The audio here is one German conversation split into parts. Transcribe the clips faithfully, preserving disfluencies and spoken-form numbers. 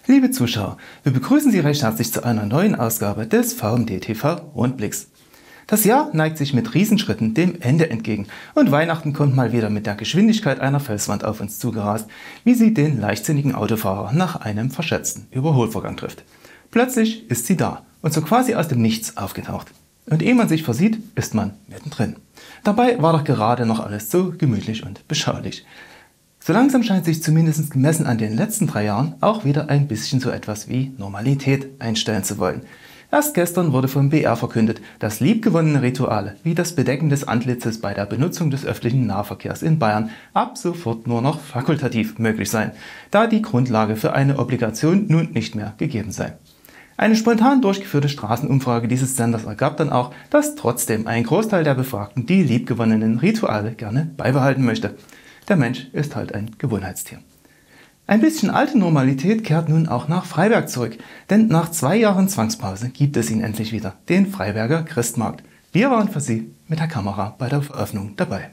Liebe Zuschauer, wir begrüßen Sie recht herzlich zu einer neuen Ausgabe des V M D T V Rundblicks. Das Jahr neigt sich mit Riesenschritten dem Ende entgegen und Weihnachten kommt mal wieder mit der Geschwindigkeit einer Felswand auf uns zugerast, wie sie den leichtsinnigen Autofahrer nach einem verschätzten Überholvorgang trifft. Plötzlich ist sie da und so quasi aus dem Nichts aufgetaucht. Und ehe man sich versieht, ist man mittendrin. Dabei war doch gerade noch alles so gemütlich und beschaulich. So langsam scheint sich zumindest gemessen an den letzten drei Jahren auch wieder ein bisschen so etwas wie Normalität einstellen zu wollen. Erst gestern wurde vom B R verkündet, dass liebgewonnene Rituale wie das Bedecken des Antlitzes bei der Benutzung des öffentlichen Nahverkehrs in Bayern ab sofort nur noch fakultativ möglich seien, da die Grundlage für eine Obligation nun nicht mehr gegeben sei. Eine spontan durchgeführte Straßenumfrage dieses Senders ergab dann auch, dass trotzdem ein Großteil der Befragten die liebgewonnenen Rituale gerne beibehalten möchte. Der Mensch ist halt ein Gewohnheitstier. Ein bisschen alte Normalität kehrt nun auch nach Freiberg zurück, denn nach zwei Jahren Zwangspause gibt es ihn endlich wieder, den Freiberger Christmarkt. Wir waren für Sie mit der Kamera bei der Eröffnung dabei.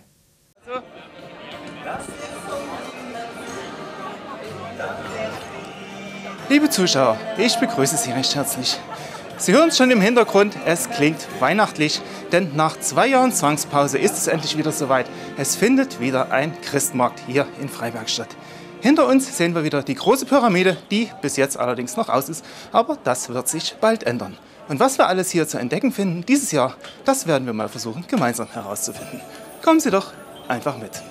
Liebe Zuschauer, ich begrüße Sie recht herzlich. Sie hören es schon im Hintergrund, es klingt weihnachtlich, denn nach zwei Jahren Zwangspause ist es endlich wieder soweit. Es findet wieder ein Christmarkt hier in Freiberg statt. Hinter uns sehen wir wieder die große Pyramide, die bis jetzt allerdings noch aus ist, aber das wird sich bald ändern. Und was wir alles hier zu entdecken finden dieses Jahr, das werden wir mal versuchen gemeinsam herauszufinden. Kommen Sie doch einfach mit.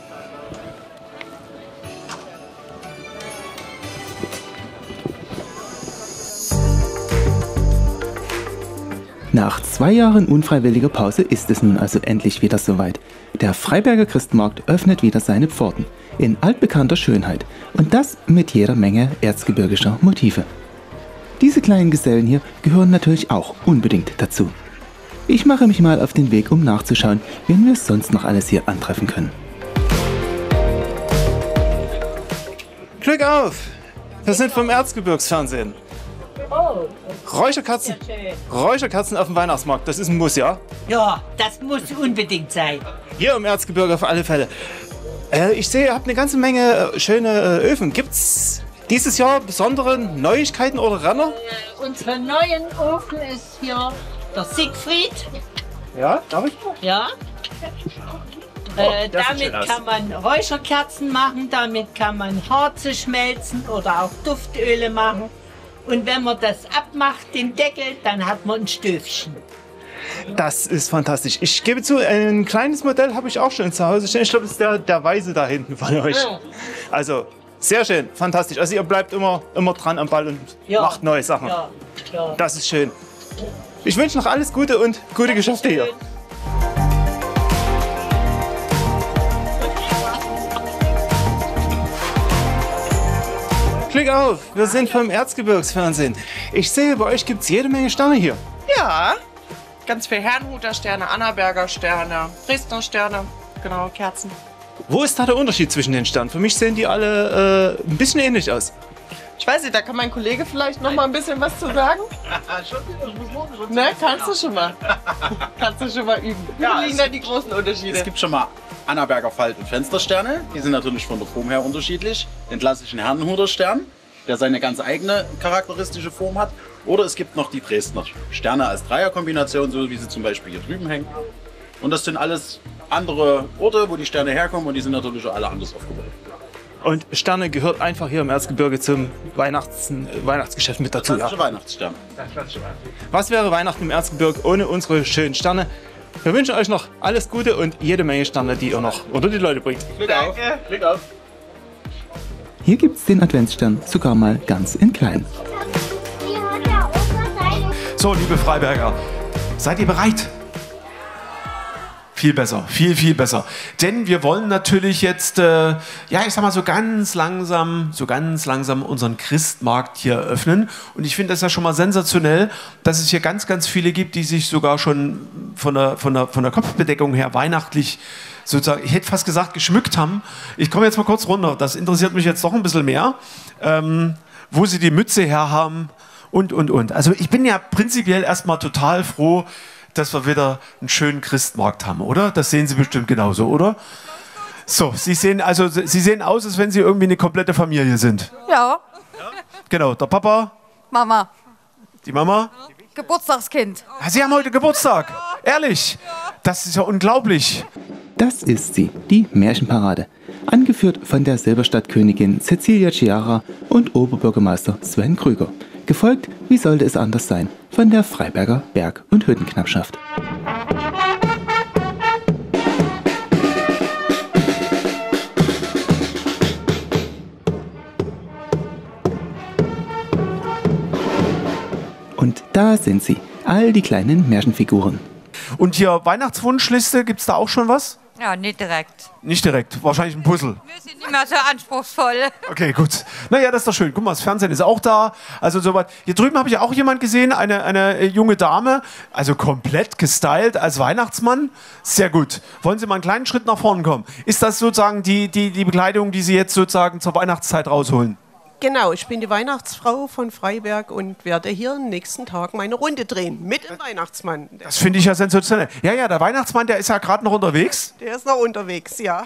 Nach zwei Jahren unfreiwilliger Pause ist es nun also endlich wieder soweit. Der Freiberger Christmarkt öffnet wieder seine Pforten in altbekannter Schönheit und das mit jeder Menge erzgebirgischer Motive. Diese kleinen Gesellen hier gehören natürlich auch unbedingt dazu. Ich mache mich mal auf den Weg, um nachzuschauen, wen wir sonst noch alles hier antreffen können. Glück auf! Wir sind vom Erzgebirgsfernsehen. Oh, Räucherkerzen, Räucherkerzen auf dem Weihnachtsmarkt, das ist ein Muss, ja? ja, das muss unbedingt sein. Hier im Erzgebirge auf alle Fälle. Äh, ich sehe, ihr habt eine ganze Menge äh, schöne äh, Öfen. Gibt's dieses Jahr besondere Neuigkeiten oder Renner? Äh, unsere neuen Ofen ist hier der Siegfried. Ja, darf ich? Ja. Oh, Äh, das sieht schön damit aus. kann man Räucherkerzen machen, damit kann man Harze schmelzen oder auch Duftöle machen. Und wenn man das abmacht, den Deckel, dann hat man ein Stöfchen. Das ist fantastisch. Ich gebe zu, ein kleines Modell habe ich auch schon zu Hause stehen. Ich glaube, das ist der, der Weiße da hinten von euch. Ja. Also, sehr schön, fantastisch. Also ihr bleibt immer, immer dran am Ball und Ja. macht neue Sachen. Ja, ja. Das ist schön. Ich wünsche noch alles Gute und gute Geschäfte hier. Glück auf, wir sind vom Erzgebirgsfernsehen. Ich sehe, bei euch gibt es jede Menge Sterne hier. Ja, ganz viel Herrnhuter Sterne, Annaberger Sterne, Dresdner Sterne, genau, Kerzen. Wo ist da der Unterschied zwischen den Sternen? Für mich sehen die alle äh, ein bisschen ähnlich aus. Ich weiß nicht, da kann mein Kollege vielleicht noch mal ein bisschen was zu sagen. Ne, kannst du schon mal. Kannst du schon mal üben. Wo Ja, liegen es- da die großen Unterschiede? Es gibt schon mal Annaberger Falt- und Fenstersterne. Die sind natürlich von der Form her unterschiedlich. Den klassischen Herrnhuter Stern, der seine ganz eigene charakteristische Form hat. Oder es gibt noch die Dresdner Sterne als Dreierkombination, so wie sie zum Beispiel hier drüben hängen. Und das sind alles andere Orte, wo die Sterne herkommen und die sind natürlich auch alle anders aufgebaut. Und Sterne gehört einfach hier im Erzgebirge zum Weihnachts Weihnachtsgeschäft mit dazu. Ja. Klassische Weihnachtsstern. Was wäre Weihnachten im Erzgebirge ohne unsere schönen Sterne? Wir wünschen euch noch alles Gute und jede Menge Sterne, die ihr noch unter die Leute bringt. Glück auf! Glück auf! Hier gibt es den Adventsstern sogar mal ganz in klein. So, liebe Freiberger, seid ihr bereit? Viel besser, viel, viel besser. Denn wir wollen natürlich jetzt, äh, ja, ich sag mal so ganz langsam, so ganz langsam unseren Christmarkt hier öffnen. Und ich finde das ja schon mal sensationell, dass es hier ganz, ganz viele gibt, die sich sogar schon von der, von der, von der Kopfbedeckung her weihnachtlich sozusagen, ich hätte fast gesagt, geschmückt haben. Ich komme jetzt mal kurz runter, das interessiert mich jetzt doch ein bisschen mehr, ähm, wo sie die Mütze her haben und, und, und. Also ich bin ja prinzipiell erstmal total froh, dass wir wieder einen schönen Christmarkt haben, oder? Das sehen Sie bestimmt genauso, oder? So, Sie sehen also, Sie sehen aus, als wenn Sie irgendwie eine komplette Familie sind. Ja. Genau, der Papa, Mama, die Mama. Geburtstagskind. Ah, Sie haben heute Geburtstag. Ehrlich. Das ist ja unglaublich. Das ist sie, die Märchenparade. Angeführt von der Silberstadtkönigin Cecilia Chiara und Oberbürgermeister Sven Krüger. Gefolgt, wie sollte es anders sein, von der Freiberger Berg- und Hüttenknappschaft. Und da sind sie, all die kleinen Märchenfiguren. Und hier Weihnachtswunschliste, gibt es da auch schon was? Ja, nicht direkt. Nicht direkt, wahrscheinlich ein Puzzle. Wir sind nicht mehr so anspruchsvoll. Okay, gut. Naja, das ist doch schön. Guck mal, das Fernsehen ist auch da. Also soweit. Hier drüben habe ich auch jemand gesehen, eine, eine junge Dame, also komplett gestylt als Weihnachtsmann. Sehr gut. Wollen Sie mal einen kleinen Schritt nach vorne kommen? Ist das sozusagen die, die, die Bekleidung, die Sie jetzt sozusagen zur Weihnachtszeit rausholen? Genau, ich bin die Weihnachtsfrau von Freiberg und werde hier am nächsten Tag meine Runde drehen mit dem Weihnachtsmann. Das finde ich ja sensationell. Ja, ja, der Weihnachtsmann, der ist ja gerade noch unterwegs. Der ist noch unterwegs, ja.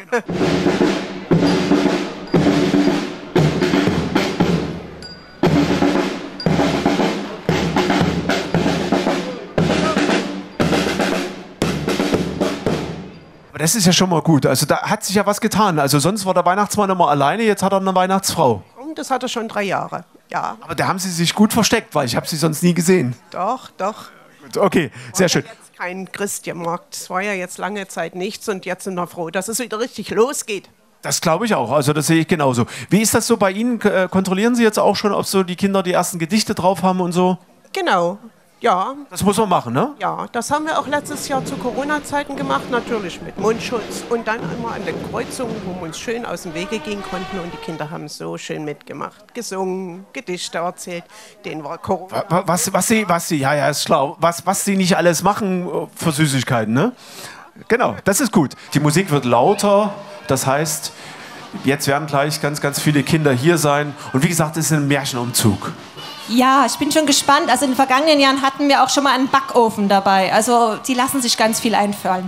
Aber das ist ja schon mal gut. Also da hat sich ja was getan. Also sonst war der Weihnachtsmann immer alleine, jetzt hat er eine Weihnachtsfrau. Und das hat er schon drei Jahre, ja. Aber da haben Sie sich gut versteckt, weil ich habe Sie sonst nie gesehen. Doch, doch. Okay, sehr schön. Ja jetzt kein Christjahrmarkt. Es war ja jetzt lange Zeit nichts und jetzt sind wir froh, dass es wieder richtig losgeht. Das glaube ich auch, also das sehe ich genauso. Wie ist das so bei Ihnen? K- Kontrollieren Sie jetzt auch schon, ob so die Kinder die ersten Gedichte drauf haben und so? Genau, ja. Das muss man machen, ne? Ja, das haben wir auch letztes Jahr zu Corona-Zeiten gemacht, natürlich mit Mundschutz und dann immer an den Kreuzungen, wo wir uns schön aus dem Wege gehen konnten und die Kinder haben so schön mitgemacht, gesungen, Gedichte erzählt, denen war Corona. Wa- Was, was Sie, was Sie, ja, ja, ist klar, was, was Sie nicht alles machen äh, für Süßigkeiten, ne? Genau, das ist gut. Die Musik wird lauter, das heißt, jetzt werden gleich ganz, ganz viele Kinder hier sein und wie gesagt, es ist ein Märchenumzug. Ja, ich bin schon gespannt. Also in den vergangenen Jahren hatten wir auch schon mal einen Backofen dabei. Also die lassen sich ganz viel einfallen.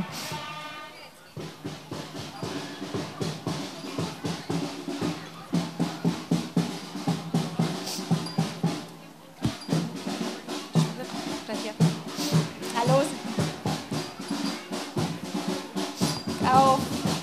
Hallo. Auf.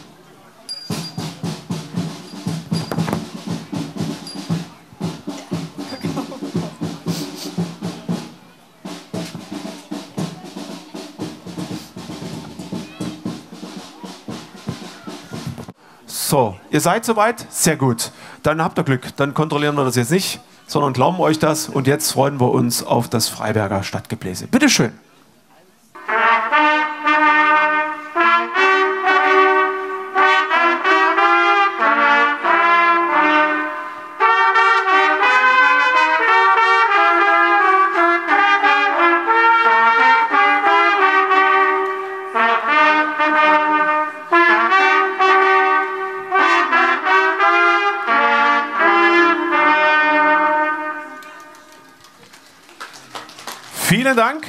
So, ihr seid soweit? Sehr gut. Dann habt ihr Glück. Dann kontrollieren wir das jetzt nicht, sondern glauben euch das. Und jetzt freuen wir uns auf das Freiberger Stadtgebläse. Bitte schön. Vielen Dank.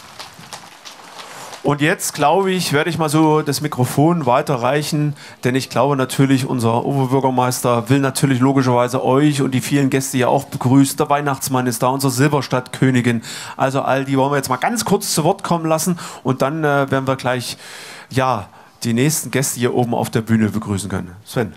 Und jetzt, glaube ich, werde ich mal so das Mikrofon weiterreichen, denn ich glaube natürlich, unser Oberbürgermeister will natürlich logischerweise euch und die vielen Gäste hier auch begrüßen. Der Weihnachtsmann ist da, unsere Silberstadtkönigin. Also all die wollen wir jetzt mal ganz kurz zu Wort kommen lassen und dann äh, werden wir gleich, ja, die nächsten Gäste hier oben auf der Bühne begrüßen können. Sven.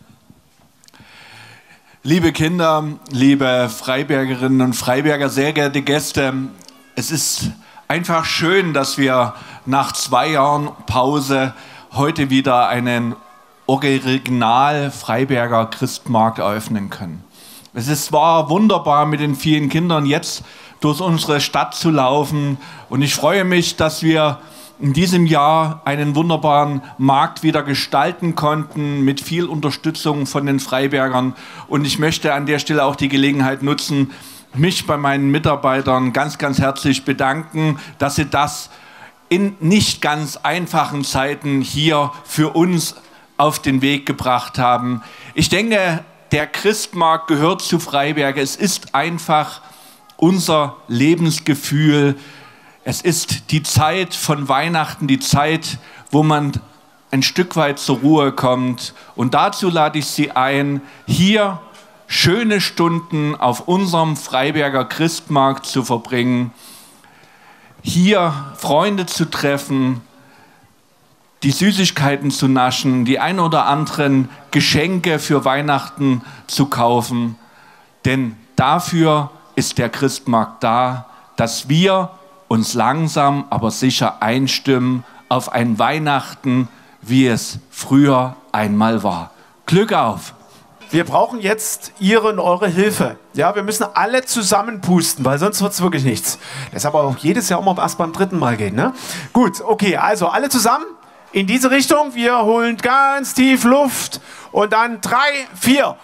Liebe Kinder, liebe Freibergerinnen und Freiberger, sehr geehrte Gäste, es ist einfach schön, dass wir nach zwei Jahren Pause heute wieder einen Original Freiberger Christmarkt eröffnen können. Es ist, war wunderbar, mit den vielen Kindern jetzt durch unsere Stadt zu laufen und ich freue mich, dass wir in diesem Jahr einen wunderbaren Markt wieder gestalten konnten mit viel Unterstützung von den Freibergern und ich möchte an der Stelle auch die Gelegenheit nutzen, mich bei meinen Mitarbeitern ganz, ganz herzlich bedanken, dass sie das in nicht ganz einfachen Zeiten hier für uns auf den Weg gebracht haben. Ich denke, der Christmarkt gehört zu Freiberg. Es ist einfach unser Lebensgefühl. Es ist die Zeit von Weihnachten, die Zeit, wo man ein Stück weit zur Ruhe kommt. Und dazu lade ich Sie ein, hier schöne Stunden auf unserem Freiberger Christmarkt zu verbringen, hier Freunde zu treffen, die Süßigkeiten zu naschen, die ein oder anderen Geschenke für Weihnachten zu kaufen. Denn dafür ist der Christmarkt da, dass wir uns langsam, aber sicher einstimmen auf ein Weihnachten, wie es früher einmal war. Glück auf! Wir brauchen jetzt Ihre und eure Hilfe. Ja, wir müssen alle zusammen pusten, weil sonst wird es wirklich nichts. Deshalb auch jedes Jahr immer erst beim dritten Mal gehen. Ne? Gut, okay, also alle zusammen in diese Richtung. Wir holen ganz tief Luft und dann drei, vier.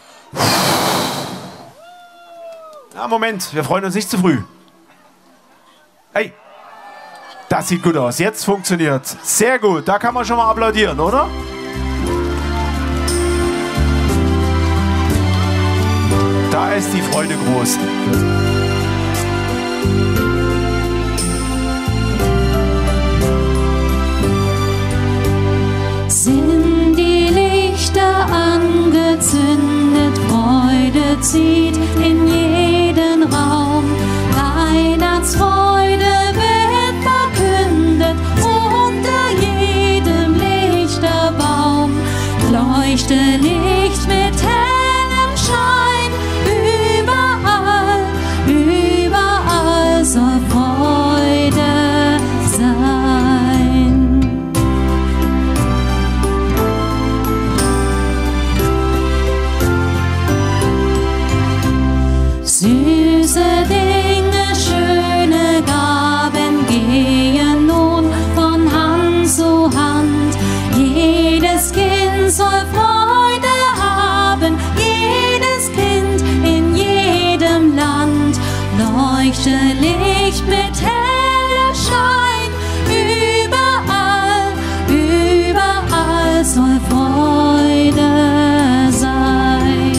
Ja, Moment, wir freuen uns nicht zu früh. Hey, das sieht gut aus. Jetzt funktioniert. Sehr gut, da kann man schon mal applaudieren, oder? Da ist die Freude groß. Sind die Lichter angezündet, Freude zieht in jeden Raum. Weihnachtsfreude wird verkündet, unter jedem Lichterbaum. Leuchte Licht mit hellem Schein, überall, überall soll Freude sein. Süße Dinge, schöne Gaben gehen nun von Hand zu Hand. Jedes Kind soll Freude haben, jedes Kind in jedem Land. Leuchte Licht mit hellem Schein, überall, überall soll Freude sein.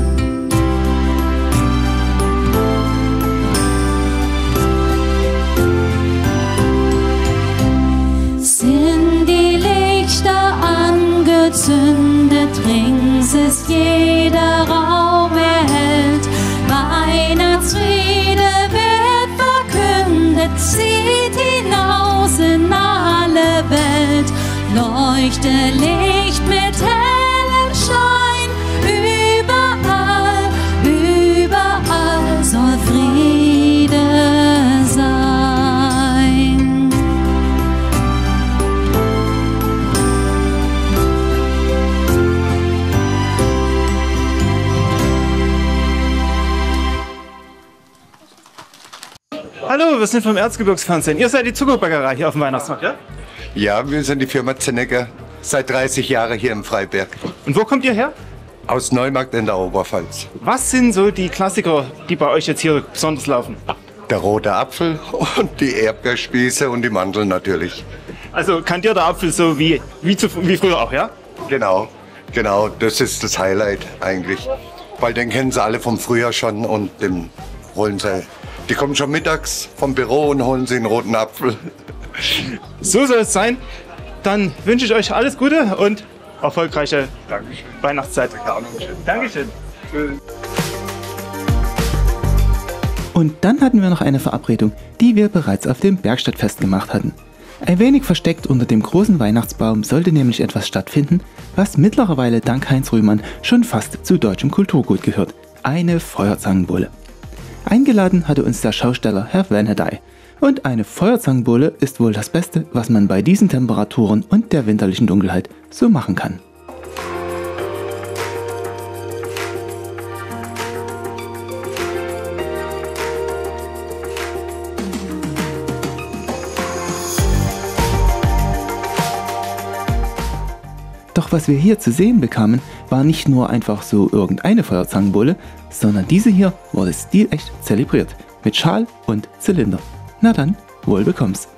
Sind die Lichter angezündet, rings ist jeder Raum erhellt. Weihnachtsfriede wird verkündet, zieht hinaus in alle Welt. Leuchte Licht mit hellem Schein, überall, überall soll Friede sein. Hallo, wir sind vom Erzgebirgsfernsehen. Ihr seid die Zuckerbäckerei hier auf dem Weihnachtsmarkt, ja? Ja, wir sind die Firma Zennecker, seit dreißig Jahren hier im Freiberg. Und wo kommt ihr her? Aus Neumarkt in der Oberpfalz. Was sind so die Klassiker, die bei euch jetzt hier besonders laufen? Der rote Apfel und die Erdbeerspieße und die Mandeln natürlich. Also kandierter Apfel so wie, wie, zu, wie früher auch, ja? Genau, genau, das ist das Highlight eigentlich. Weil den kennen sie alle vom Frühjahr schon und den holen sie. Die kommen schon mittags vom Büro und holen sie einen roten Apfel. So soll es sein. Dann wünsche ich euch alles Gute und erfolgreiche Dankeschön. Weihnachtszeit. Dankeschön. Und dann hatten wir noch eine Verabredung, die wir bereits auf dem Bergstadtfest gemacht hatten. Ein wenig versteckt unter dem großen Weihnachtsbaum sollte nämlich etwas stattfinden, was mittlerweile dank Heinz Rühmann schon fast zu deutschem Kulturgut gehört. Eine Feuerzangenbowle. Eingeladen hatte uns der Schausteller Herr Venedey. Und eine Feuerzangenbowle ist wohl das Beste, was man bei diesen Temperaturen und der winterlichen Dunkelheit so machen kann. Doch was wir hier zu sehen bekamen, war nicht nur einfach so irgendeine Feuerzangenbowle, sondern diese hier wurde stilecht zelebriert, mit Schal und Zylinder. Na dann, wohl bekomm's.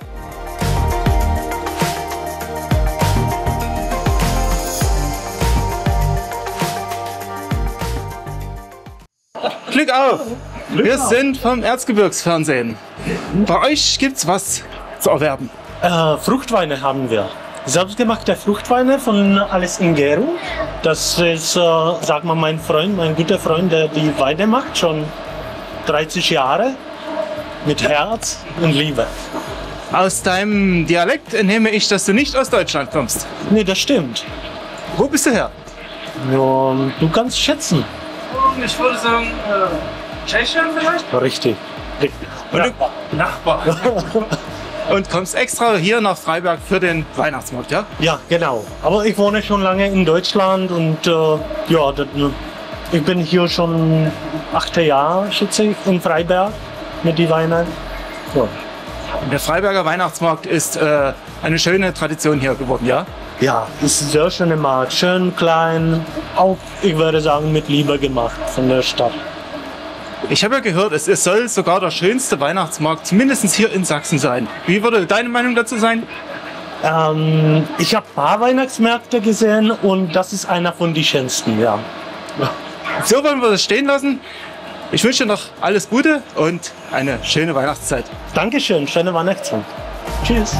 Glück auf! Wir sind vom Erzgebirgsfernsehen. Bei euch gibt's was zu erwerben. Äh, Fruchtweine haben wir. Selbstgemachte Fruchtweine von Alles Ingero. Das ist, äh, sag mal, mein Freund, mein guter Freund, der die Weine macht, schon dreißig Jahre. Mit Herz und Liebe. Aus deinem Dialekt entnehme ich, dass du nicht aus Deutschland kommst. Nee, das stimmt. Wo bist du her? Ja, du kannst schätzen. Ich würde sagen, äh, Tschechien vielleicht? Richtig. Richtig. Nachbar. Nachbar. Und kommst extra hier nach Freiberg für den Weihnachtsmarkt, ja? Ja, genau. Aber ich wohne schon lange in Deutschland und äh, ja, das, ich bin hier schon achte Jahre, schätze ich, in Freiberg mit den Weinen. Ja. Der Freiberger Weihnachtsmarkt ist äh, eine schöne Tradition hier geworden, ja? Ja, ist ein sehr schöner Markt, schön klein, auch, ich würde sagen, mit Liebe gemacht von der Stadt. Ich habe ja gehört, es, es soll sogar der schönste Weihnachtsmarkt, zumindest hier in Sachsen sein. Wie würde deine Meinung dazu sein? Ähm, ich habe ein paar Weihnachtsmärkte gesehen und das ist einer von den schönsten, ja. So wollen wir das stehen lassen. Ich wünsche dir noch alles Gute und eine schöne Weihnachtszeit. Dankeschön, schöne Weihnachtszeit. Tschüss.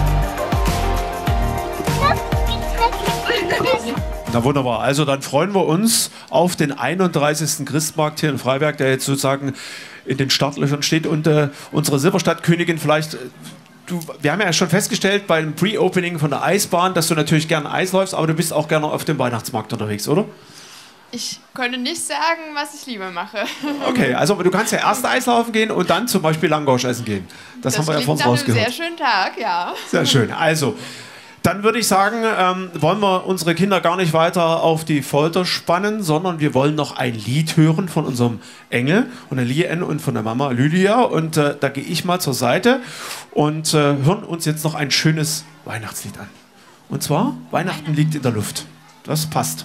Na wunderbar, also dann freuen wir uns auf den einunddreißigsten Christmarkt hier in Freiberg, der jetzt sozusagen in den Startlöchern steht. Und äh, unsere Silberstadtkönigin vielleicht, du, wir haben ja schon festgestellt beim Pre-Opening von der Eisbahn, dass du natürlich gerne Eis läufst, aber du bist auch gerne auf dem Weihnachtsmarkt unterwegs, oder? Ich könnte nicht sagen, was ich lieber mache. Okay, also du kannst ja erst Eislaufen gehen und dann zum Beispiel Langosch essen gehen. Das, das haben wir ja von uns rausgehört. Das ist ein sehr schöner Tag, ja. Sehr schön, also... Dann würde ich sagen, ähm, wollen wir unsere Kinder gar nicht weiter auf die Folter spannen, sondern wir wollen noch ein Lied hören von unserem Engel, von der Lien und von der Mama Lydia. Und äh, da gehe ich mal zur Seite und äh, hören uns jetzt noch ein schönes Weihnachtslied an. Und zwar, Weihnachten liegt in der Luft. Das passt.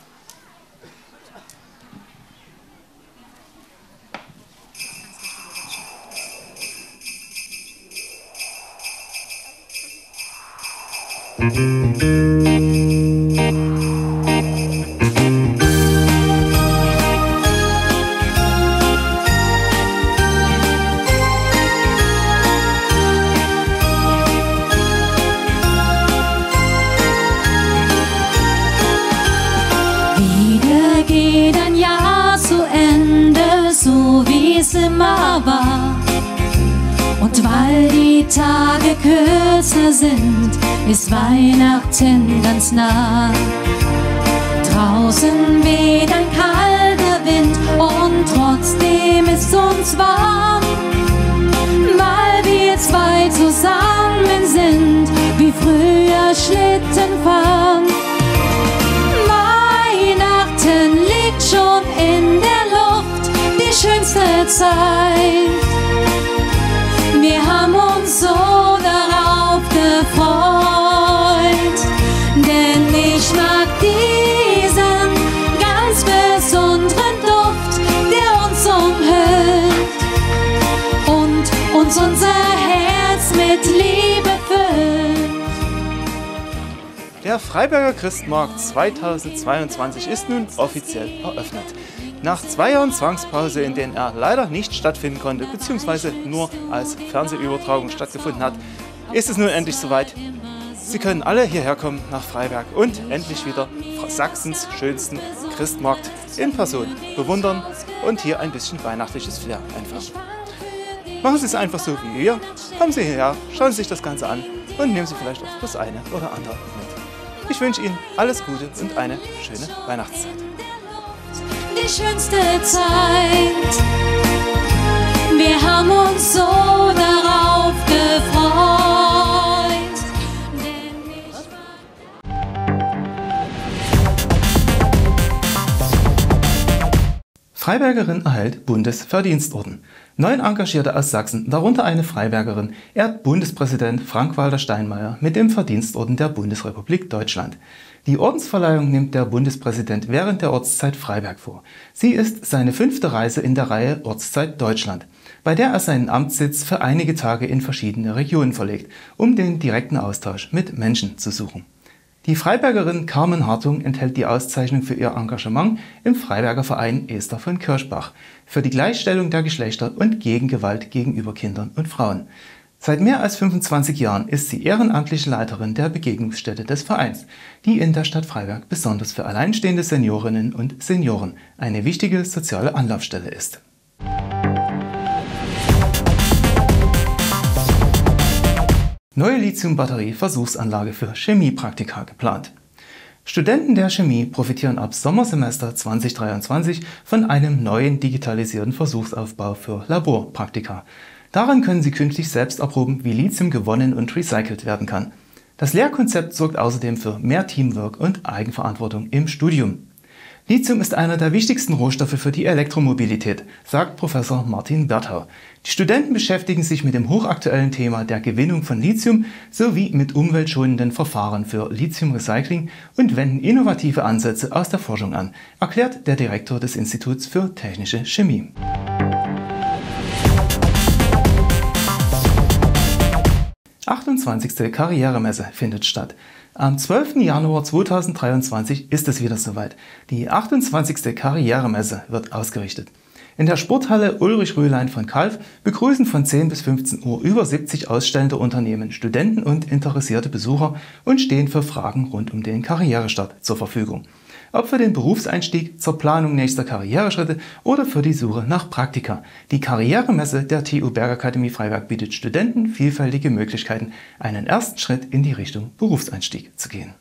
Wieder geht ein Jahr zu Ende, so wie es immer war. Und weil die Tage kürzer sind, ist Weihnachten ganz nah. Draußen weht ein kalter Wind und trotzdem ist uns warm, weil wir zwei zusammen sind, wie früher Schlitten fahren. Weihnachten liegt schon in der Luft, die schönste Zeit. Wir haben uns so darauf gefreut, denn ich mag diesen ganz besonderen Duft, der uns umhüllt und uns unser Herz mit Liebe füllt. Der Freiberger Christmarkt zweitausendzweiundzwanzig ist nun offiziell eröffnet. Nach zwei Jahren Zwangspause, in denen er leider nicht stattfinden konnte, beziehungsweise nur als Fernsehübertragung stattgefunden hat, ist es nun endlich soweit. Sie können alle hierher kommen nach Freiberg und endlich wieder Sachsens schönsten Christmarkt in Person bewundern und hier ein bisschen weihnachtliches Flair einfangen. Machen Sie es einfach so wie wir. Kommen Sie hierher, schauen Sie sich das Ganze an und nehmen Sie vielleicht auch das eine oder andere mit. Ich wünsche Ihnen alles Gute und eine schöne Weihnachtszeit. Die schönste Zeit. Wir haben uns so darauf gefreut. Freibergerin erhält Bundesverdienstorden. Neun Engagierte aus Sachsen, darunter eine Freibergerin, ehrt Bundespräsident Frank-Walter Steinmeier mit dem Verdienstorden der Bundesrepublik Deutschland. Die Ordensverleihung nimmt der Bundespräsident während der Ortszeit Freiberg vor. Sie ist seine fünfte Reise in der Reihe Ortszeit Deutschland, bei der er seinen Amtssitz für einige Tage in verschiedene Regionen verlegt, um den direkten Austausch mit Menschen zu suchen. Die Freibergerin Carmen Hartung enthält die Auszeichnung für ihr Engagement im Freiberger Verein Esther von Kirchbach für die Gleichstellung der Geschlechter und gegen Gewalt gegenüber Kindern und Frauen. Seit mehr als fünfundzwanzig Jahren ist sie ehrenamtliche Leiterin der Begegnungsstätte des Vereins, die in der Stadt Freiberg besonders für alleinstehende Seniorinnen und Senioren eine wichtige soziale Anlaufstelle ist. Neue Lithium-Batterie-Versuchsanlage für Chemiepraktika geplant. Studenten der Chemie profitieren ab Sommersemester zweitausenddreiundzwanzig von einem neuen digitalisierten Versuchsaufbau für Laborpraktika. Daran können sie künftig selbst erproben, wie Lithium gewonnen und recycelt werden kann. Das Lehrkonzept sorgt außerdem für mehr Teamwork und Eigenverantwortung im Studium. Lithium ist einer der wichtigsten Rohstoffe für die Elektromobilität, sagt Professor Martin Berthau. Die Studenten beschäftigen sich mit dem hochaktuellen Thema der Gewinnung von Lithium sowie mit umweltschonenden Verfahren für Lithiumrecycling und wenden innovative Ansätze aus der Forschung an, erklärt der Direktor des Instituts für Technische Chemie. achtundzwanzigste Karrieremesse findet statt. Am zwölften Januar zweitausenddreiundzwanzig ist es wieder soweit. Die achtundzwanzigste Karrieremesse wird ausgerichtet. In der Sporthalle Ulrich Röhlein von Kalf begrüßen von zehn bis fünfzehn Uhr über siebzig ausstellende Unternehmen Studenten und interessierte Besucher und stehen für Fragen rund um den Karrierestart zur Verfügung. Ob für den Berufseinstieg, zur Planung nächster Karriereschritte oder für die Suche nach Praktika. Die Karrieremesse der T U Bergakademie Freiberg bietet Studenten vielfältige Möglichkeiten, einen ersten Schritt in die Richtung Berufseinstieg zu gehen.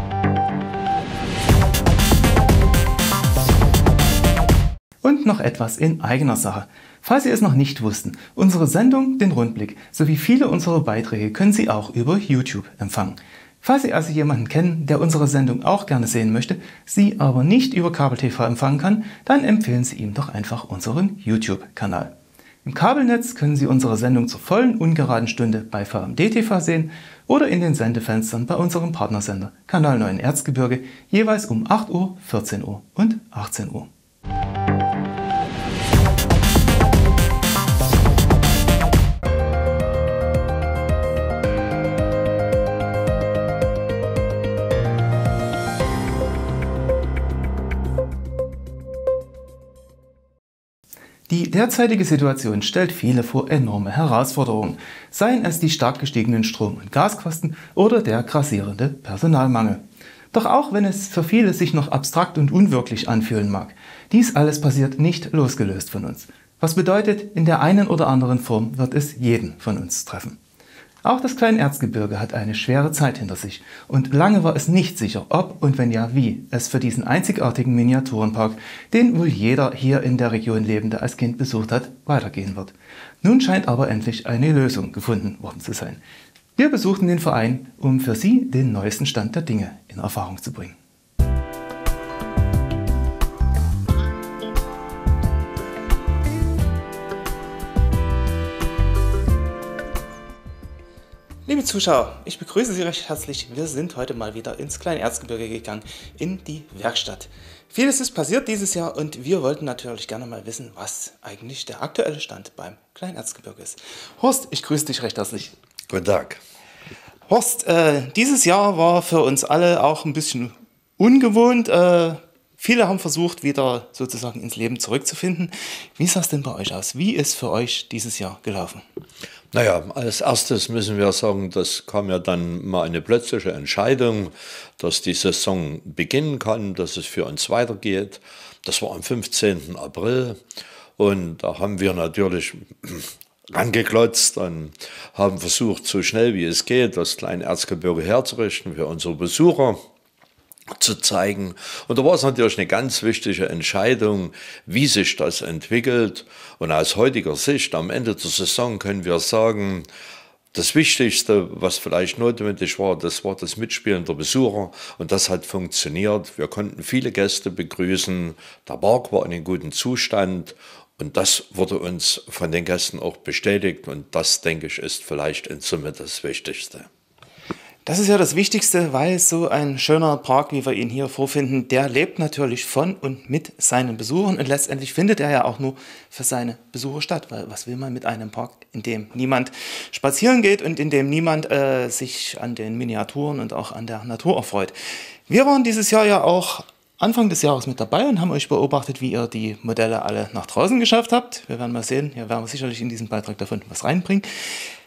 Und noch etwas in eigener Sache. Falls Sie es noch nicht wussten, unsere Sendung, den Rundblick, sowie viele unserer Beiträge können Sie auch über YouTube empfangen. Falls Sie also jemanden kennen, der unsere Sendung auch gerne sehen möchte, sie aber nicht über Kabel-T V empfangen kann, dann empfehlen Sie ihm doch einfach unseren YouTube-Kanal. Im Kabelnetz können Sie unsere Sendung zur vollen ungeraden Stunde bei V M D T V sehen oder in den Sendefenstern bei unserem Partnersender Kanal neun Erzgebirge jeweils um acht Uhr, vierzehn Uhr und achtzehn Uhr. Die derzeitige Situation stellt viele vor enorme Herausforderungen, seien es die stark gestiegenen Strom- und Gaskosten oder der grassierende Personalmangel. Doch auch wenn es für viele sich noch abstrakt und unwirklich anfühlen mag, dies alles passiert nicht losgelöst von uns. Was bedeutet, in der einen oder anderen Form wird es jeden von uns treffen. Auch das Kleinerzgebirge hat eine schwere Zeit hinter sich und lange war es nicht sicher, ob und wenn ja wie es für diesen einzigartigen Miniaturenpark, den wohl jeder hier in der Region Lebende als Kind besucht hat, weitergehen wird. Nun scheint aber endlich eine Lösung gefunden worden zu sein. Wir besuchten den Verein, um für Sie den neuesten Stand der Dinge in Erfahrung zu bringen. Liebe Zuschauer, ich begrüße Sie recht herzlich. Wir sind heute mal wieder ins Kleinerzgebirge gegangen, in die Werkstatt. Vieles ist passiert dieses Jahr und wir wollten natürlich gerne mal wissen, was eigentlich der aktuelle Stand beim Kleinerzgebirge ist. Horst, ich grüße dich recht herzlich. Guten Tag. Horst, äh, dieses Jahr war für uns alle auch ein bisschen ungewohnt. Äh, viele haben versucht, wieder sozusagen ins Leben zurückzufinden. Wie sah es denn bei euch aus? Wie ist für euch dieses Jahr gelaufen? Naja, als erstes müssen wir sagen, das kam ja dann mal eine plötzliche Entscheidung, dass die Saison beginnen kann, dass es für uns weitergeht. Das war am fünfzehnten April und da haben wir natürlich angeklotzt und haben versucht, so schnell wie es geht, das Kleinerzgebirge herzurichten für unsere Besucher zu zeigen. Und da war es natürlich eine ganz wichtige Entscheidung, wie sich das entwickelt. Und aus heutiger Sicht, am Ende der Saison, können wir sagen, das Wichtigste, was vielleicht notwendig war, das war das Mitspielen der Besucher. Und das hat funktioniert. Wir konnten viele Gäste begrüßen. Der Park war in einem guten Zustand. Und das wurde uns von den Gästen auch bestätigt. Und das, denke ich, ist vielleicht in Summe das Wichtigste. Das ist ja das Wichtigste, weil so ein schöner Park, wie wir ihn hier vorfinden, der lebt natürlich von und mit seinen Besuchern und letztendlich findet er ja auch nur für seine Besucher statt. Weil was will man mit einem Park, in dem niemand spazieren geht und in dem niemand äh, sich an den Miniaturen und auch an der Natur erfreut? Wir waren dieses Jahr ja auch Anfang des Jahres mit dabei und haben euch beobachtet, wie ihr die Modelle alle nach draußen geschafft habt. Wir werden mal sehen, hier werden wir sicherlich in diesen Beitrag davon was reinbringen.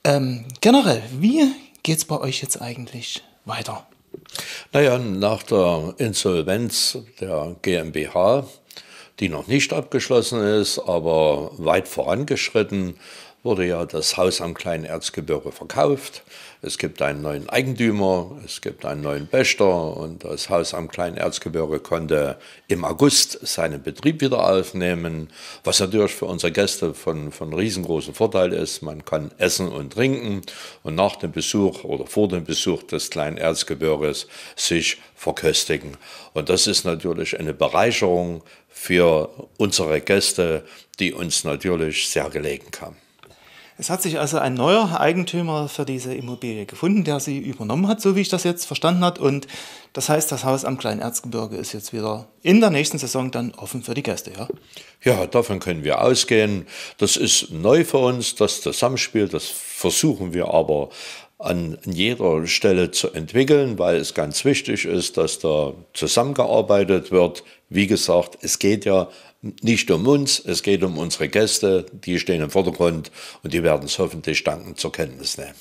Ähm, generell, wie geht es bei euch jetzt eigentlich weiter? Naja, nach der Insolvenz der GmbH, die noch nicht abgeschlossen ist, aber weit vorangeschritten, wurde ja das Haus am kleinen Erzgebirge verkauft. Es gibt einen neuen Eigentümer, es gibt einen neuen Pächter und das Haus am kleinen Erzgebirge konnte im August seinen Betrieb wieder aufnehmen, was natürlich für unsere Gäste von, von riesengroßem Vorteil ist. Man kann essen und trinken und nach dem Besuch oder vor dem Besuch des kleinen Erzgebirges sich verköstigen. Und das ist natürlich eine Bereicherung für unsere Gäste, die uns natürlich sehr gelegen kam. Es hat sich also ein neuer Eigentümer für diese Immobilie gefunden, der sie übernommen hat, so wie ich das jetzt verstanden habe. Und das heißt, das Haus am kleinen Erzgebirge ist jetzt wieder in der nächsten Saison dann offen für die Gäste, ja? Ja, davon können wir ausgehen. Das ist neu für uns, das Zusammenspiel. Das versuchen wir aber an jeder Stelle zu entwickeln, weil es ganz wichtig ist, dass da zusammengearbeitet wird. Wie gesagt, es geht ja nicht um uns, es geht um unsere Gäste, die stehen im Vordergrund und die werden es hoffentlich dankend zur Kenntnis nehmen.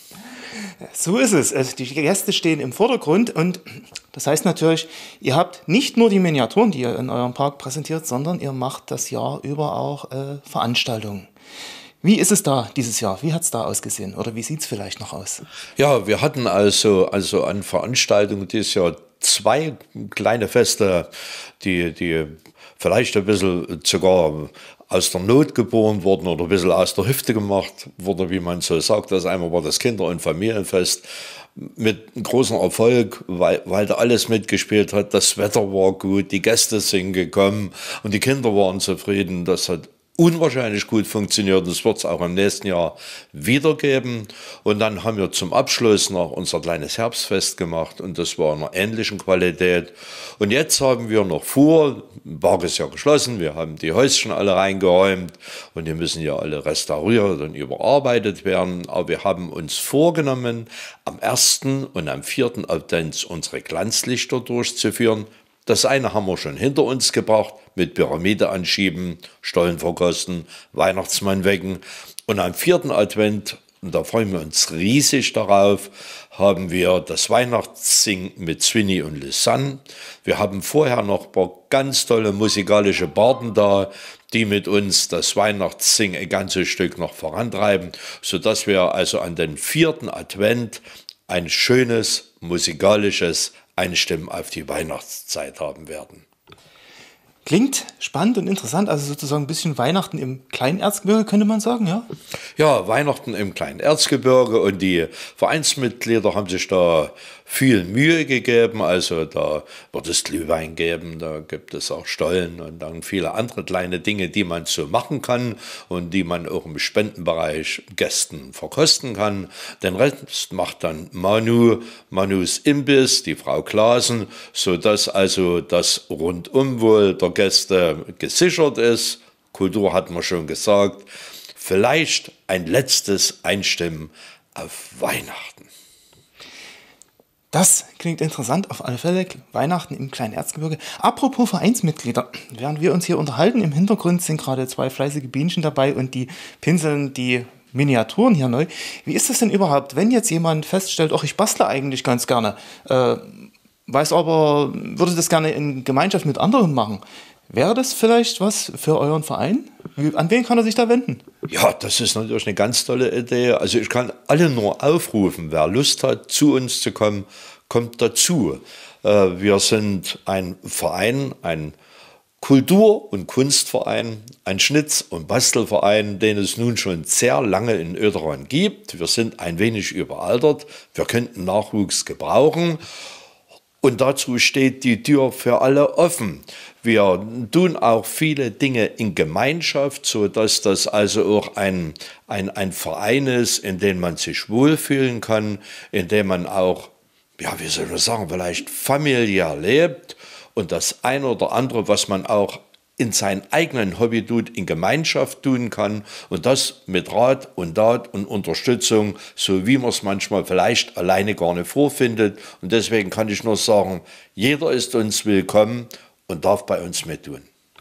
So ist es. Also die Gäste stehen im Vordergrund und das heißt natürlich, ihr habt nicht nur die Miniaturen, die ihr in eurem Park präsentiert, sondern ihr macht das Jahr über auch äh, Veranstaltungen. Wie ist es da dieses Jahr? Wie hat es da ausgesehen? Oder wie sieht es vielleicht noch aus? Ja, wir hatten also, also an Veranstaltungen dieses Jahr zwei kleine Feste, die, die vielleicht ein bisschen sogar aus der Not geboren wurden oder ein bisschen aus der Hüfte gemacht wurde, wie man so sagt. Das einmal war das Kinder- und Familienfest mit großem Erfolg, weil, weil da alles mitgespielt hat. Das Wetter war gut, die Gäste sind gekommen und die Kinder waren zufrieden. Das hat unwahrscheinlich gut funktioniert und das wird es auch im nächsten Jahr wiedergeben. Und dann haben wir zum Abschluss noch unser kleines Herbstfest gemacht und das war in einer ähnlichen Qualität. Und jetzt haben wir noch vor, Park ist ja geschlossen, wir haben die Häuschen alle reingeräumt und die müssen ja alle restauriert und überarbeitet werden. Aber wir haben uns vorgenommen, am ersten und am vierten Advent unsere Glanzlichter durchzuführen. Das eine haben wir schon hinter uns gebracht, mit Pyramide anschieben, Stollen verkosten, Weihnachtsmann wecken. Und am vierten Advent, und da freuen wir uns riesig darauf, haben wir das Weihnachtssingen mit Swinny und Lisanne. Wir haben vorher noch ein paar ganz tolle musikalische Barden da, die mit uns das Weihnachtssingen ein ganzes Stück noch vorantreiben, sodass wir also an den vierten Advent ein schönes musikalisches Einstimmen auf die Weihnachtszeit haben werden. Klingt spannend und interessant, also sozusagen ein bisschen Weihnachten im Kleinerzgebirge, könnte man sagen, ja? Ja, Weihnachten im Kleinerzgebirge und die Vereinsmitglieder haben sich da viel Mühe gegeben, also da wird es Glühwein geben, da gibt es auch Stollen und dann viele andere kleine Dinge, die man so machen kann und die man auch im Spendenbereich Gästen verkosten kann. Den Rest macht dann Manu, Manus Imbiss, die Frau Klaasen, sodass also das Rundumwohl der Gäste gesichert ist. Kultur hat man schon gesagt. Vielleicht ein letztes Einstimmen auf Weihnachten. Das klingt interessant, auf alle Fälle. Weihnachten im Kleinerzgebirge. Apropos Vereinsmitglieder, während wir uns hier unterhalten, im Hintergrund sind gerade zwei fleißige Bienchen dabei und die pinseln die Miniaturen hier neu. Wie ist das denn überhaupt, wenn jetzt jemand feststellt, ach, ich bastle eigentlich ganz gerne, äh, weiß aber, würde das gerne in Gemeinschaft mit anderen machen. Wäre das vielleicht was für euren Verein? An wen kann er sich da wenden? Ja, das ist natürlich eine ganz tolle Idee. Also ich kann alle nur aufrufen, wer Lust hat, zu uns zu kommen, kommt dazu. Wir sind ein Verein, ein Kultur- und Kunstverein, ein Schnitz- und Bastelverein, den es nun schon sehr lange in Oederan gibt. Wir sind ein wenig überaltert, wir könnten Nachwuchs gebrauchen. Und dazu steht die Tür für alle offen. Wir tun auch viele Dinge in Gemeinschaft, sodass das also auch ein, ein, ein Verein ist, in dem man sich wohlfühlen kann, in dem man auch, ja, wie soll man sagen, vielleicht familiär lebt und das eine oder andere, was man auch in seinem eigenen Hobby tut, in Gemeinschaft tun kann und das mit Rat und Tat und Unterstützung, so wie man es manchmal vielleicht alleine gar nicht vorfindet. Und deswegen kann ich nur sagen, jeder ist uns willkommen und darf bei uns mittun.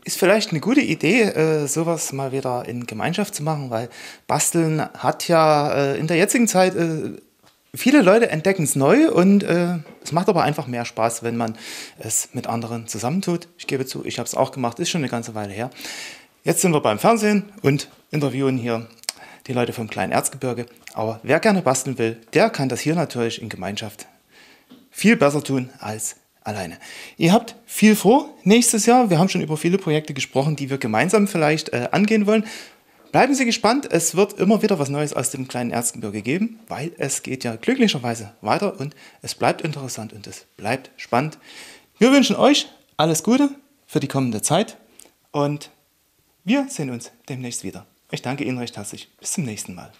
ist vielleicht eine gute Idee, äh, sowas mal wieder in Gemeinschaft zu machen, weil Basteln hat ja äh, in der jetzigen Zeit, äh, viele Leute entdecken es neu und äh, es macht aber einfach mehr Spaß, wenn man es mit anderen zusammentut. Ich gebe zu, ich habe es auch gemacht, ist schon eine ganze Weile her. Jetzt sind wir beim Fernsehen und interviewen hier die Leute vom kleinen Erzgebirge. Aber wer gerne basteln will, der kann das hier natürlich in Gemeinschaft viel besser tun als alleine. Ihr habt viel vor nächstes Jahr. Wir haben schon über viele Projekte gesprochen, die wir gemeinsam vielleicht äh, angehen wollen. Bleiben Sie gespannt. Es wird immer wieder was Neues aus dem kleinen Erzgebirge geben, weil es geht ja glücklicherweise weiter und es bleibt interessant und es bleibt spannend. Wir wünschen euch alles Gute für die kommende Zeit und wir sehen uns demnächst wieder. Ich danke Ihnen recht herzlich. Bis zum nächsten Mal.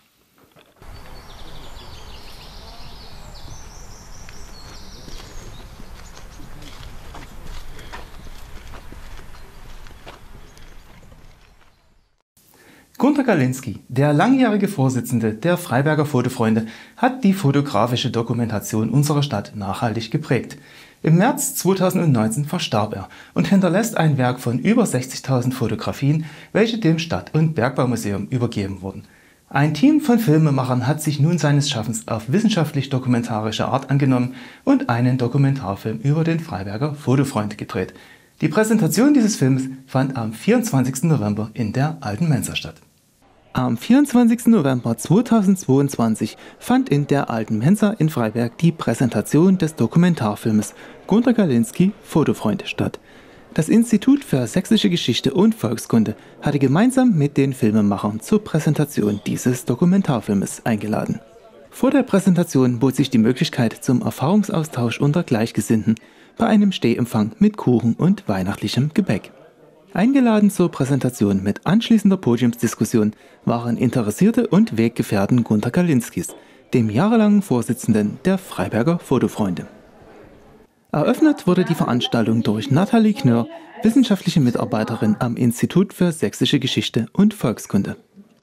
Gunter Galinski, der langjährige Vorsitzende der Freiberger Fotofreunde, hat die fotografische Dokumentation unserer Stadt nachhaltig geprägt. Im März zweitausendneunzehn verstarb er und hinterlässt ein Werk von über sechzigtausend Fotografien, welche dem Stadt- und Bergbaumuseum übergeben wurden. Ein Team von Filmemachern hat sich nun seines Schaffens auf wissenschaftlich-dokumentarische Art angenommen und einen Dokumentarfilm über den Freiberger Fotofreund gedreht. Die Präsentation dieses Films fand am vierundzwanzigsten November in der Alten Mensa statt. Am vierundzwanzigsten November zweitausendzweiundzwanzig fand in der Alten Mensa in Freiberg die Präsentation des Dokumentarfilmes Gunter Galinski Fotofreund statt. Das Institut für Sächsische Geschichte und Volkskunde hatte gemeinsam mit den Filmemachern zur Präsentation dieses Dokumentarfilmes eingeladen. Vor der Präsentation bot sich die Möglichkeit zum Erfahrungsaustausch unter Gleichgesinnten bei einem Stehempfang mit Kuchen und weihnachtlichem Gebäck. Eingeladen zur Präsentation mit anschließender Podiumsdiskussion waren Interessierte und Weggefährten Gunter Galinskis, dem jahrelangen Vorsitzenden der Freiberger Fotofreunde. Eröffnet wurde die Veranstaltung durch Nathalie Knörr, wissenschaftliche Mitarbeiterin am Institut für Sächsische Geschichte und Volkskunde.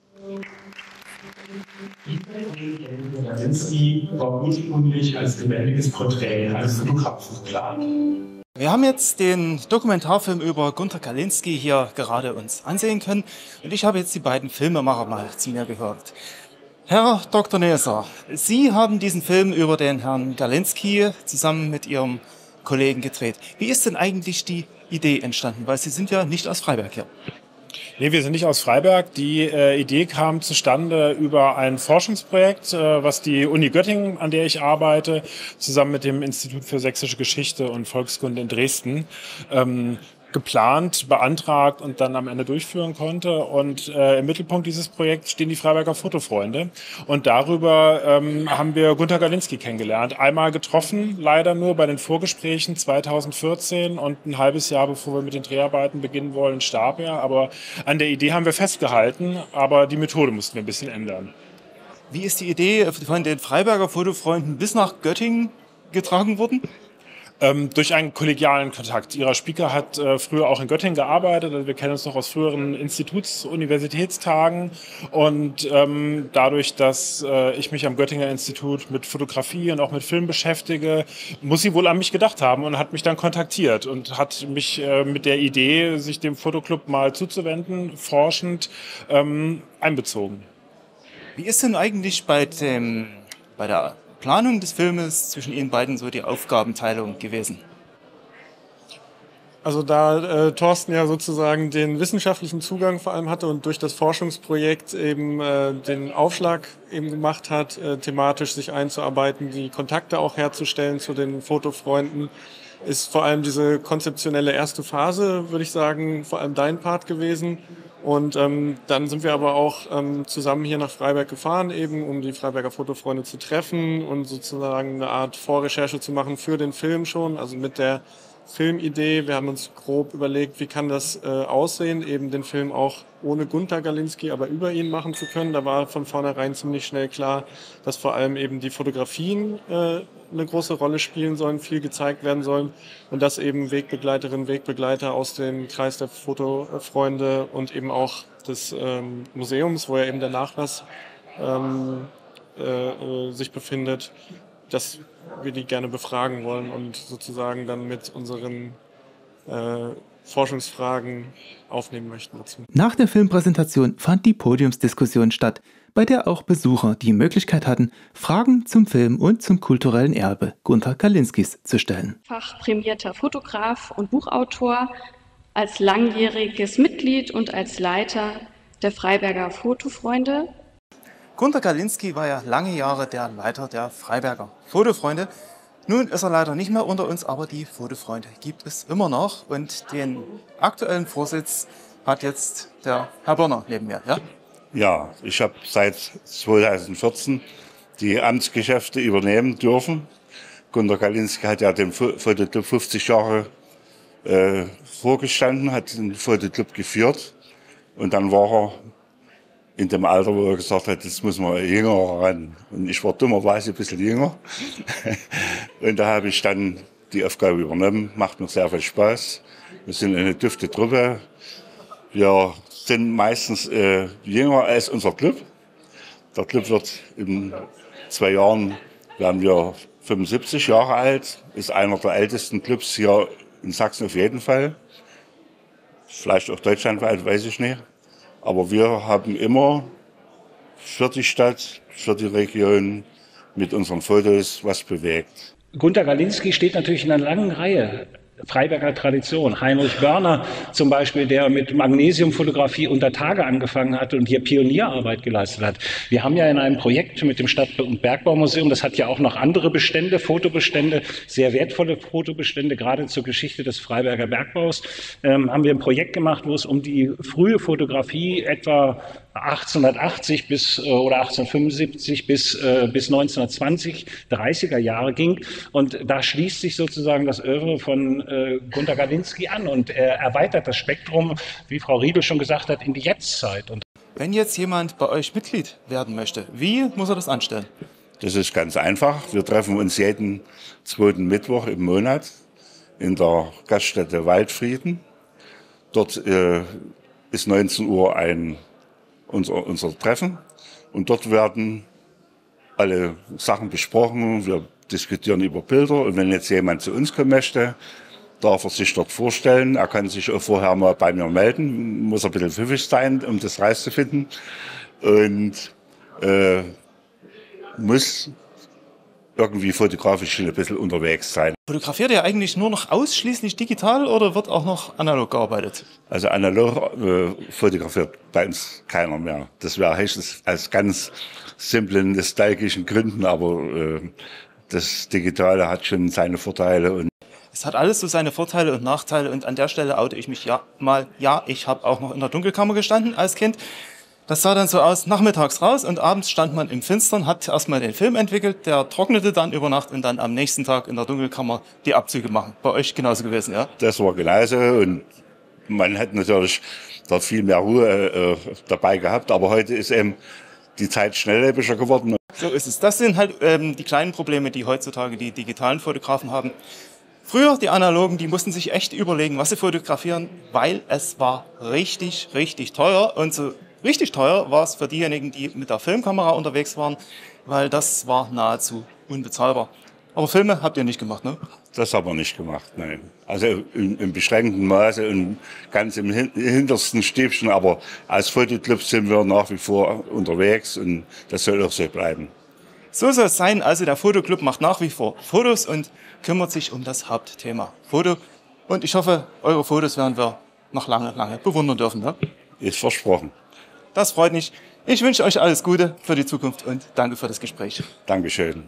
Galinski war ursprünglich als lebendiges Porträt als Fotograf geplant. Wir haben jetzt den Dokumentarfilm über Gunter Galinski hier gerade uns ansehen können und ich habe jetzt die beiden Filmemacher mal zu mir gehört. Herr Doktor Neser, Sie haben diesen Film über den Herrn Galinski zusammen mit Ihrem Kollegen gedreht. Wie ist denn eigentlich die Idee entstanden? Weil Sie sind ja nicht aus Freiberg hier. Nee, wir sind nicht aus Freiberg. Die äh, Idee kam zustande über ein Forschungsprojekt, äh, was die Uni Göttingen, an der ich arbeite, zusammen mit dem Institut für Sächsische Geschichte und Volkskunde in Dresden, ähm, geplant, beantragt und dann am Ende durchführen konnte. Und äh, im Mittelpunkt dieses Projekts stehen die Freiberger Fotofreunde. Und darüber ähm, haben wir Gunter Galinski kennengelernt. Einmal getroffen, leider nur bei den Vorgesprächen zweitausendvierzehn und ein halbes Jahr bevor wir mit den Dreharbeiten beginnen wollen, starb er. Aber an der Idee haben wir festgehalten, aber die Methode mussten wir ein bisschen ändern. Wie ist die Idee von den Freiberger Fotofreunden bis nach Göttingen getragen worden? Ähm, durch einen kollegialen Kontakt. Ihrer Speaker hat äh, früher auch in Göttingen gearbeitet. Also wir kennen uns noch aus früheren Instituts-, Universitätstagen. Und ähm, dadurch, dass äh, ich mich am Göttinger Institut mit Fotografie und auch mit Film beschäftige, muss sie wohl an mich gedacht haben und hat mich dann kontaktiert und hat mich äh, mit der Idee, sich dem Fotoclub mal zuzuwenden, forschend ähm, einbezogen. Wie ist denn eigentlich bei, dem, bei der Planung des Filmes zwischen Ihnen beiden so die Aufgabenteilung gewesen? Also da äh, Thorsten ja sozusagen den wissenschaftlichen Zugang vor allem hatte und durch das Forschungsprojekt eben äh, den Aufschlag eben gemacht hat, äh, thematisch sich einzuarbeiten, die Kontakte auch herzustellen zu den Fotofreunden, ist vor allem diese konzeptionelle erste Phase, würde ich sagen, vor allem dein Part gewesen. Und ähm, dann sind wir aber auch ähm, zusammen hier nach Freiberg gefahren, eben um die Freiberger Fotofreunde zu treffen und sozusagen eine Art Vorrecherche zu machen für den Film schon, also mit der Filmidee. Wir haben uns grob überlegt, wie kann das äh, aussehen, eben den Film auch ohne Gunter Galinski, aber über ihn machen zu können. Da war von vornherein ziemlich schnell klar, dass vor allem eben die Fotografien äh, eine große Rolle spielen sollen, viel gezeigt werden sollen und dass eben Wegbegleiterinnen, Wegbegleiter aus dem Kreis der Fotofreunde und eben auch des ähm, Museums, wo ja eben der Nachlass ähm, äh, äh, sich befindet, dass wir die gerne befragen wollen und sozusagen dann mit unseren äh, Forschungsfragen aufnehmen möchten dazu. Nach der Filmpräsentation fand die Podiumsdiskussion statt, bei der auch Besucher die Möglichkeit hatten, Fragen zum Film und zum kulturellen Erbe Gunter Kalinskis zu stellen. Fachprämierter Fotograf und Buchautor, als langjähriges Mitglied und als Leiter der Freiberger Fotofreunde. Gunter Kalinski war ja lange Jahre der Leiter der Freiberger Fotofreunde. Nun ist er leider nicht mehr unter uns, aber die Fotofreunde gibt es immer noch. Und den aktuellen Vorsitz hat jetzt der Herr Birner neben mir. Ja, ja, ich habe seit zweitausendvierzehn die Amtsgeschäfte übernehmen dürfen. Gunter Kalinski hat ja den Fotoclub fünfzig Jahre äh, vorgestanden, hat den Fotoclub geführt. Und dann war er in dem Alter, wo er gesagt hat, jetzt muss man jünger ran. Und ich war dummerweise ein bisschen jünger. Und da habe ich dann die Aufgabe übernommen. Macht mir sehr viel Spaß. Wir sind eine dufte Truppe. Wir sind meistens äh, jünger als unser Club. Der Club wird in zwei Jahren, werden wir fünfundsiebzig Jahre alt. Ist einer der ältesten Clubs hier in Sachsen auf jeden Fall. Vielleicht auch deutschlandweit, weiß ich nicht. Aber wir haben immer für die Stadt, für die Region mit unseren Fotos was bewegt. Gunter Kalinski steht natürlich in einer langen Reihe Freiberger Tradition. Heinrich Börner zum Beispiel, der mit Magnesiumfotografie unter Tage angefangen hat und hier Pionierarbeit geleistet hat. Wir haben ja in einem Projekt mit dem Stadt- und Bergbaumuseum, das hat ja auch noch andere Bestände, Fotobestände, sehr wertvolle Fotobestände, gerade zur Geschichte des Freiberger Bergbaus, ähm, haben wir ein Projekt gemacht, wo es um die frühe Fotografie etwa achtzehnhundertachtzig bis oder achtzehnhundertfünfundsiebzig bis äh, bis neunzehnhundertzwanzig, dreißiger Jahre ging, und da schließt sich sozusagen das Oeuvre von äh, Gunter Kalinski an und er erweitert das Spektrum, wie Frau Riedel schon gesagt hat, in die Jetztzeit. Und wenn jetzt jemand bei euch Mitglied werden möchte, wie muss er das anstellen? Das ist ganz einfach. Wir treffen uns jeden zweiten Mittwoch im Monat in der Gaststätte Waldfrieden. Dort äh, ist neunzehn Uhr ein Unser, unser Treffen, und dort werden alle Sachen besprochen. Wir diskutieren über Bilder, und wenn jetzt jemand zu uns kommen möchte, darf er sich dort vorstellen. Er kann sich auch vorher mal bei mir melden, muss ein bisschen pfiffig sein, um das rauszufinden, und äh, muss irgendwie fotografisch schon ein bisschen unterwegs sein. Fotografiert ihr eigentlich nur noch ausschließlich digital oder wird auch noch analog gearbeitet? Also analog äh, fotografiert bei uns keiner mehr. Das wäre höchstens aus ganz simplen, nostalgischen Gründen, aber äh, das Digitale hat schon seine Vorteile. Und es hat alles so seine Vorteile und Nachteile, und an der Stelle oute ich mich ja mal. Ja, ich habe auch noch in der Dunkelkammer gestanden als Kind. Das sah dann so aus, nachmittags raus und abends stand man im Finstern, hat erstmal den Film entwickelt, der trocknete dann über Nacht und dann am nächsten Tag in der Dunkelkammer die Abzüge machen. Bei euch genauso gewesen, ja? Das war genauso, und man hat natürlich da viel mehr Ruhe äh, dabei gehabt, aber heute ist eben die Zeit schnelllebiger geworden. So ist es. Das sind halt ähm, die kleinen Probleme, die heutzutage die digitalen Fotografen haben. Früher, die Analogen, die mussten sich echt überlegen, was sie fotografieren, weil es war richtig, richtig teuer, und so richtig teuer war es für diejenigen, die mit der Filmkamera unterwegs waren, weil das war nahezu unbezahlbar. Aber Filme habt ihr nicht gemacht, ne? Das haben wir nicht gemacht, nein. Also im, im beschränkten Maße und ganz im hintersten Stäbchen, aber als Fotoclub sind wir nach wie vor unterwegs, und das soll auch so bleiben. So soll es sein. Also der Fotoclub macht nach wie vor Fotos und kümmert sich um das Hauptthema Foto. Und ich hoffe, eure Fotos werden wir noch lange, lange bewundern dürfen. Ne? Ist versprochen. Das freut mich. Ich wünsche euch alles Gute für die Zukunft und danke für das Gespräch. Dankeschön.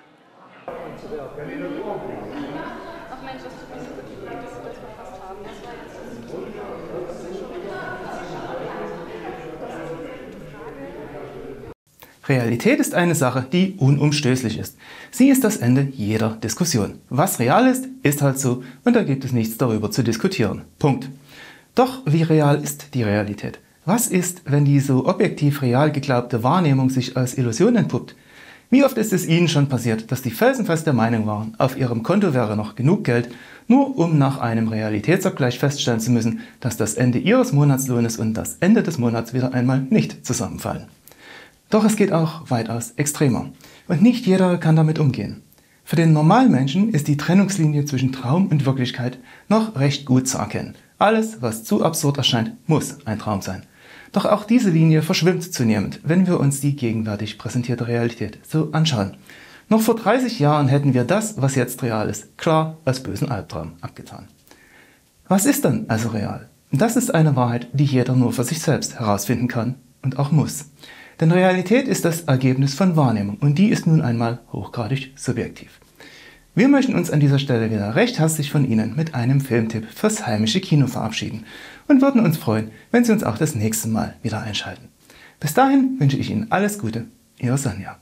Realität ist eine Sache, die unumstößlich ist. Sie ist das Ende jeder Diskussion. Was real ist, ist halt so, und da gibt es nichts darüber zu diskutieren. Punkt. Doch wie real ist die Realität? Was ist, wenn die so objektiv real geglaubte Wahrnehmung sich als Illusion entpuppt? Wie oft ist es Ihnen schon passiert, dass die felsenfest der Meinung waren, auf Ihrem Konto wäre noch genug Geld, nur um nach einem Realitätsabgleich feststellen zu müssen, dass das Ende Ihres Monatslohnes und das Ende des Monats wieder einmal nicht zusammenfallen? Doch es geht auch weitaus extremer. Und nicht jeder kann damit umgehen. Für den Normalmenschen ist die Trennungslinie zwischen Traum und Wirklichkeit noch recht gut zu erkennen. Alles, was zu absurd erscheint, muss ein Traum sein. Doch auch diese Linie verschwimmt zunehmend, wenn wir uns die gegenwärtig präsentierte Realität so anschauen. Noch vor dreißig Jahren hätten wir das, was jetzt real ist, klar als bösen Albtraum abgetan. Was ist dann also real? Das ist eine Wahrheit, die jeder nur für sich selbst herausfinden kann und auch muss. Denn Realität ist das Ergebnis von Wahrnehmung und die ist nun einmal hochgradig subjektiv. Wir möchten uns an dieser Stelle wieder recht herzlich von Ihnen mit einem Filmtipp fürs heimische Kino verabschieden und würden uns freuen, wenn Sie uns auch das nächste Mal wieder einschalten. Bis dahin wünsche ich Ihnen alles Gute, Ihr Sonja.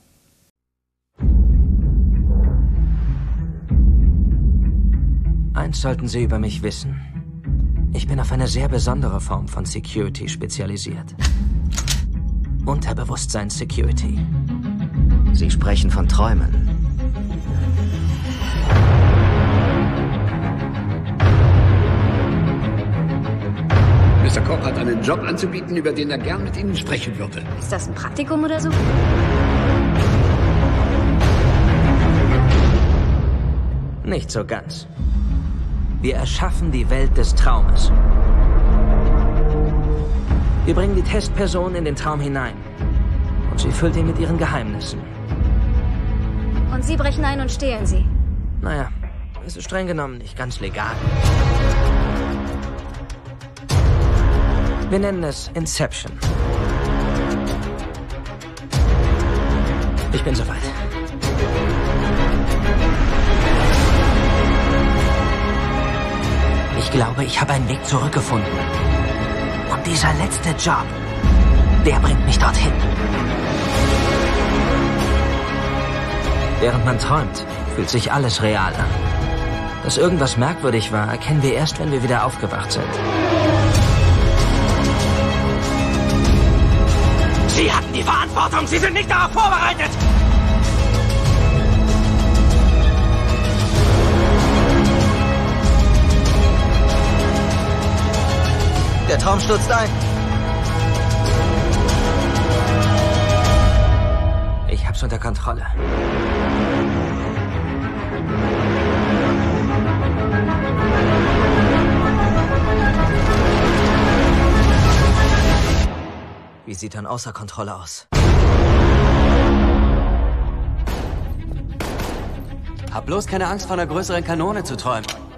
Eins sollten Sie über mich wissen. Ich bin auf eine sehr besondere Form von Security spezialisiert. Unterbewusstseins-Security. Sie sprechen von Träumen. Mister Koch hat einen Job anzubieten, über den er gern mit Ihnen sprechen würde. Ist das ein Praktikum oder so? Nicht so ganz. Wir erschaffen die Welt des Traumes. Wir bringen die Testperson in den Traum hinein. Und sie füllt ihn mit ihren Geheimnissen. Und Sie brechen ein und stehlen sie? Naja, es ist streng genommen nicht ganz legal. Wir nennen es Inception. Ich bin soweit. Ich glaube, ich habe einen Weg zurückgefunden. Und dieser letzte Job, der bringt mich dorthin. Während man träumt, fühlt sich alles real an. Dass irgendwas merkwürdig war, erkennen wir erst, wenn wir wieder aufgewacht sind. Sie hatten die Verantwortung! Sie sind nicht darauf vorbereitet! Der Traum stürzt ein. Ich hab's unter Kontrolle. Wie sieht dann außer Kontrolle aus? Hab bloß keine Angst, von einer größeren Kanone zu träumen.